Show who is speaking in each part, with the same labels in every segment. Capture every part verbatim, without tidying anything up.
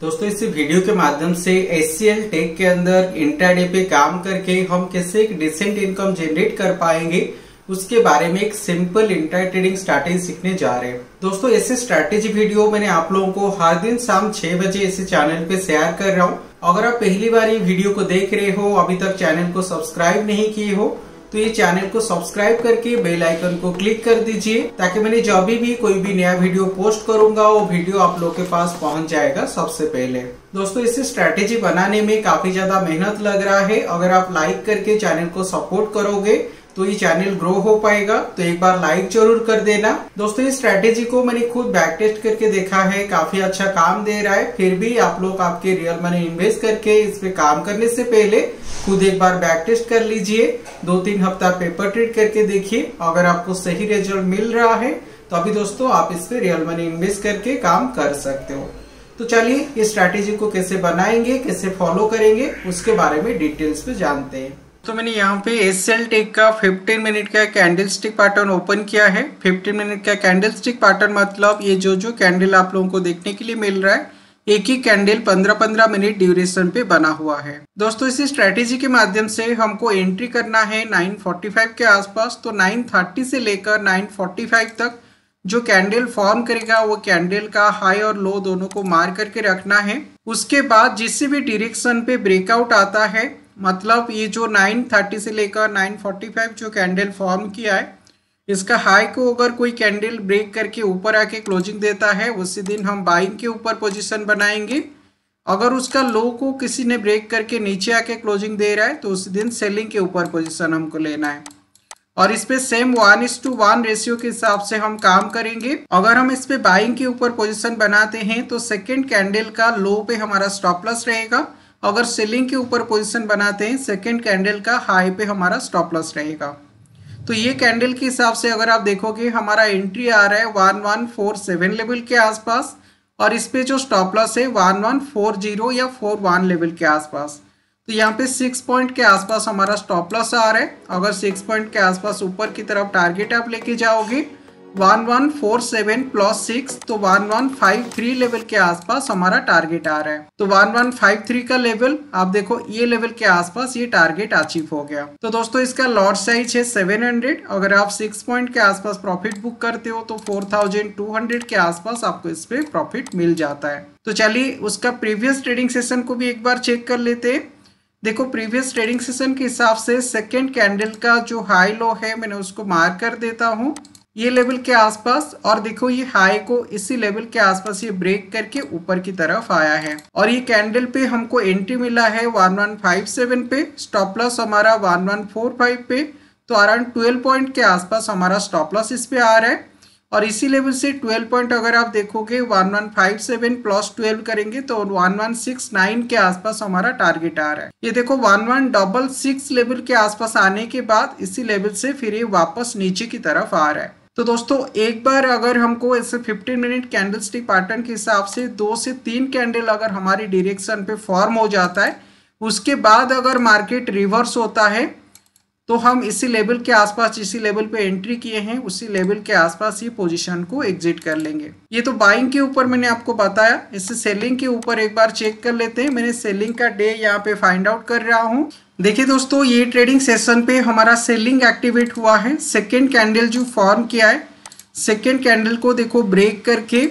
Speaker 1: दोस्तों इस वीडियो के माध्यम से एचसीएल टेक के अंदर इंट्राडे पे काम करके हम कैसे एक डिसेंट इनकम जनरेट कर पाएंगे उसके बारे में एक सिंपल इंट्रा ट्रेडिंग स्ट्रैटेजी सीखने जा रहे हैं। दोस्तों ऐसे स्ट्रैटेजी वीडियो मैंने आप लोगों को हर दिन शाम छह बजे इसी चैनल पे शेयर कर रहा हूँ। अगर आप पहली बार ये वीडियो को देख रहे हो, अभी तक चैनल को सब्सक्राइब नहीं किए हो, तो ये चैनल को सब्सक्राइब करके बेल आइकन को क्लिक कर दीजिए ताकि मैंने जब भी कोई भी नया वीडियो पोस्ट करूंगा वो वीडियो आप लोग के पास पहुंच जाएगा सबसे पहले। दोस्तों इस स्ट्रैटेजी बनाने में काफी ज्यादा मेहनत लग रहा है। अगर आप लाइक करके चैनल को सपोर्ट करोगे तो ये चैनल ग्रो हो पाएगा, तो एक बार लाइक जरूर कर देना। दोस्तों इस स्ट्रैटेजी को मैंने खुद बैक टेस्ट करके देखा है, काफी अच्छा काम दे रहा है। फिर भी आप लोग आपके रियल मनी इन्वेस्ट करके इस पे काम करने से पहले खुद एक बार बैक टेस्ट कर लीजिए, दो तीन हफ्ता पेपर ट्रेड करके देखिए। अगर आपको सही रिजल्ट मिल रहा है तो अभी दोस्तों आप इस पे रियल मनी इन्वेस्ट करके काम कर सकते हो। तो चलिए इस स्ट्रैटेजी को कैसे बनाएंगे, कैसे फॉलो करेंगे उसके बारे में डिटेल्स पे जानते हैं। तो मैंने यहाँ पे एचसीएल टेक का पंद्रह मिनट का कैंडल स्टिक पैटर्न ओपन किया है। पंद्रह मिनट का कैंडल स्टिक पैटर्न मतलब ये जो जो कैंडल आप लोगों को देखने के लिए मिल रहा है, एक ही कैंडल पंद्रह पंद्रह मिनट ड्यूरेशन पे बना हुआ है। दोस्तों इसी स्ट्रेटेजी के माध्यम से हमको एंट्री करना है नौ पैंतालीस के आसपास। तो नौ तीस से लेकर नौ पैंतालीस तक जो कैंडल फॉर्म करेगा वो कैंडल का हाई और लो दोनों को मार करके रखना है। उसके बाद जिस भी डायरेक्शन पे ब्रेकआउट आता है, मतलब ये जो नौ तीस से लेकर नौ पैंतालीस जो कैंडल फॉर्म किया है, इसका हाई को अगर कोई कैंडल ब्रेक करके ऊपर आके क्लोजिंग देता है उसी दिन हम बाइंग के ऊपर पोजीशन बनाएंगे। अगर उसका लो को किसी ने ब्रेक करके नीचे आके क्लोजिंग दे रहा है तो उसी दिन सेलिंग के ऊपर पोजीशन हमको लेना है। और इस पे same one is to one ratio के हिसाब से हम काम करेंगे। अगर हम इस पे बाइंग के ऊपर पोजीशन बनाते हैं तो सेकेंड कैंडल का लो पे हमारा स्टॉप लॉस रहेगा। अगर सेलिंग के ऊपर पोजीशन बनाते हैं सेकेंड कैंडल का हाई पे हमारा स्टॉप लॉस रहेगा। तो ये कैंडल के हिसाब से अगर आप देखोगे हमारा एंट्री आ रहा है one one four seven level के आसपास और इस पे जो स्टॉप लॉस है वन वन फोर जीरो या फोर वन लेवल के आसपास। तो यहाँ पे सिक्स पॉइंट के आसपास हमारा स्टॉप लॉस आ रहा है। अगर सिक्स पॉइंट के आसपास ऊपर की तरफ टारगेट आप लेके जाओगे one one four seven plus six, तो one one five three level के आसपास हमारा टारगेट आ रहा है। तो वन वन फाइव थ्री का लेवल आप देखो ये लेवल के आसपास ये टारगेट अचीव हो गया। तो दोस्तों इसका लॉट साइज है सेवन हंड्रेड। अगर आप सिक्स पॉइंट के आसपास प्रॉफिट बुक करते हो तो फोर थाउजेंड टू हंड्रेड के आसपास आपको इस पे प्रॉफिट मिल जाता है। तो चलिए उसका प्रीवियस ट्रेडिंग सेशन को भी एक बार चेक कर लेते हैं। देखो प्रीवियस ट्रेडिंग सेशन के हिसाब से सेकेंड कैंडल का जो हाई लो है मैंने उसको मार्क कर देता हूँ ये लेवल के आसपास। और देखो ये हाई को इसी लेवल के आसपास ये ब्रेक करके ऊपर की तरफ आया है और ये कैंडल पे हमको एंट्री मिला है वन वन फाइव सेवन पे, स्टॉप लॉस हमारा वन वन फोर फाइव पे। तो अराउंड ट्वेल्व पॉइंट के आसपास हमारा स्टॉप लॉस इस पे आ रहा है और इसी लेवल से ट्वेल्व पॉइंट अगर आप देखोगे one one five seven plus twelve करेंगे तो वन वन सिक्स नाइन के आसपास हमारा टारगेट आ रहा है। ये देखो one one double six level के आसपास आने के बाद इसी लेवल से फिर ये वापस नीचे की तरफ आ रहा है। तो दोस्तों एक बार अगर हमको ऐसे पंद्रह मिनट कैंडल स्टिक पैटर्न के हिसाब से दो से तीन कैंडल अगर हमारी डायरेक्शन पे फॉर्म हो जाता है, उसके बाद अगर मार्केट रिवर्स होता है तो हम इसी लेवल के आसपास इसी लेवल पे एंट्री किए हैं उसी लेवल के आसपास ये पोजीशन को एग्जिट कर लेंगे। ये तो बाइंग के ऊपर मैंने आपको बताया। इससे सेलिंग के ऊपर एक बार चेक कर लेते हैं। मैंने सेलिंग का डे यहाँ पे फाइंड आउट कर रहा हूँ। देखिए दोस्तों ये ट्रेडिंग सेशन पे हमारा सेलिंग एक्टिवेट हुआ है। सेकेंड कैंडल जो फॉर्म किया है, सेकेंड कैंडल को देखो ब्रेक करके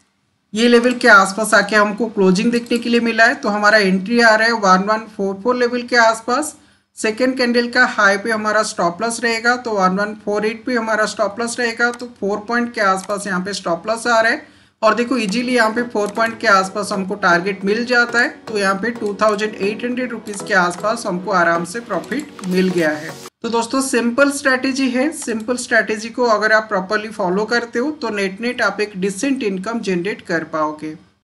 Speaker 1: ये लेवल के आसपास आके हमको क्लोजिंग देखने के लिए मिला है। तो हमारा एंट्री आ रहा है one one four four level के आसपास। सेकेंड कैंडल का हाई पे हमारा स्टॉप लॉस रहेगा तो वन वन फोर एट पे हमारा स्टॉप लॉस रहेगा। तो फोर पॉइंट के आसपास यहाँ पे स्टॉप लॉस आ रहा है और देखो इजीली यहाँ पे फोर पॉइंट के आसपास हमको टारगेट मिल जाता है। तो यहाँ पे two thousand eight hundred rupees के आसपास हमको आराम से प्रॉफिट मिल गया है। तो दोस्तों सिंपल स्ट्रैटेजी है। सिंपल स्ट्रैटेजी को अगर आप प्रॉपरली फॉलो करते हो तो नेट नेट आप एक डिसेंट इनकम जनरेट कर पाओगे।